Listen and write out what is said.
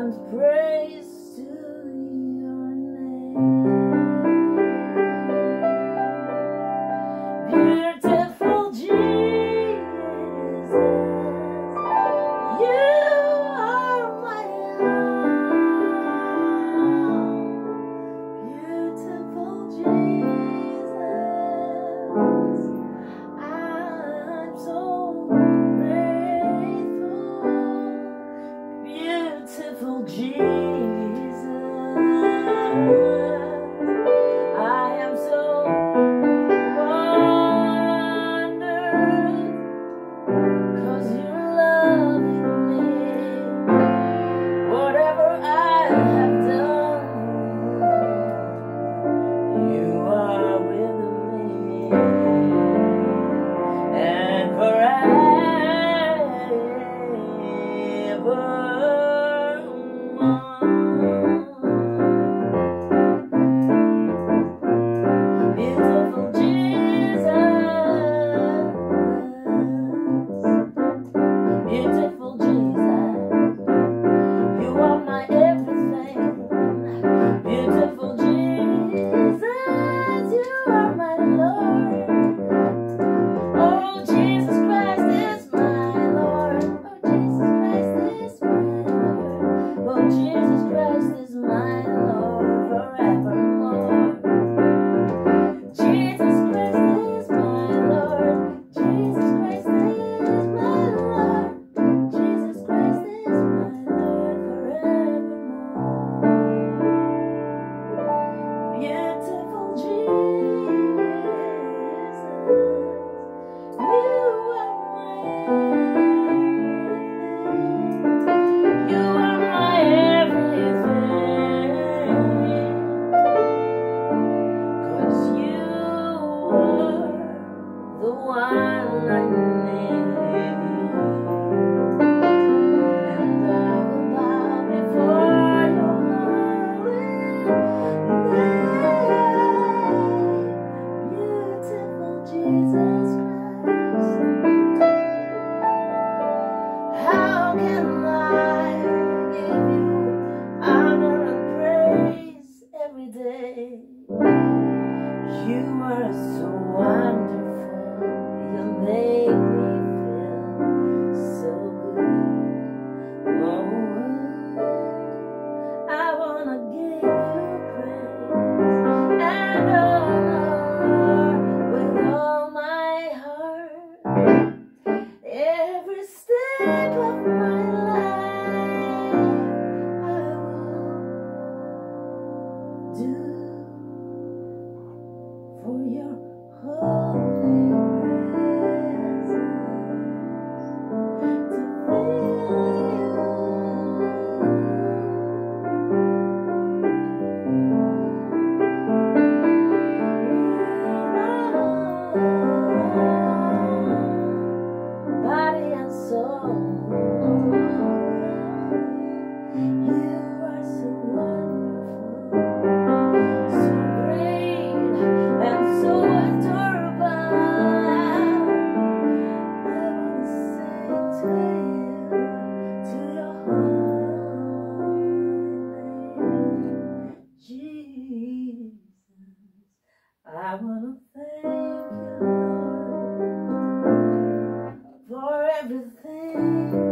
and praise to your name. Beautiful Jesus, you are my own. Beautiful Jesus, I'm so grateful. Beautiful Jesus, I am so wondered, 'cause you're loving me. Whatever I have done, you are with me, and forevermore. Beautiful Jesus, beautiful Jesus, you are my everything. Beautiful Jesus, you are my Lord. Oh, Jesus Christ is my Lord. Oh, Jesus Christ is my Lord. Oh, Jesus Christ is my Lord forevermore. Jesus Christ is my Lord. Jesus Christ is my Lord. Jesus Christ is my Lord forevermore. Beautiful Jesus, you are my everything. You are my everything. 'Cause you are the one I need. And I will bow before your holy name. Beautiful Jesus Christ, how can I give you honor and praise every day? You are so wonderful, you make me feel so good. Oh, I wanna give you praise and honor with all my heart. Every step of my life I will do for your holy presence, to feel you. Body and soul, you are so wonderful, so great and so adorable. I wanna sing to you, to your holy name, Jesus. I wanna thank you, Lord, for everything.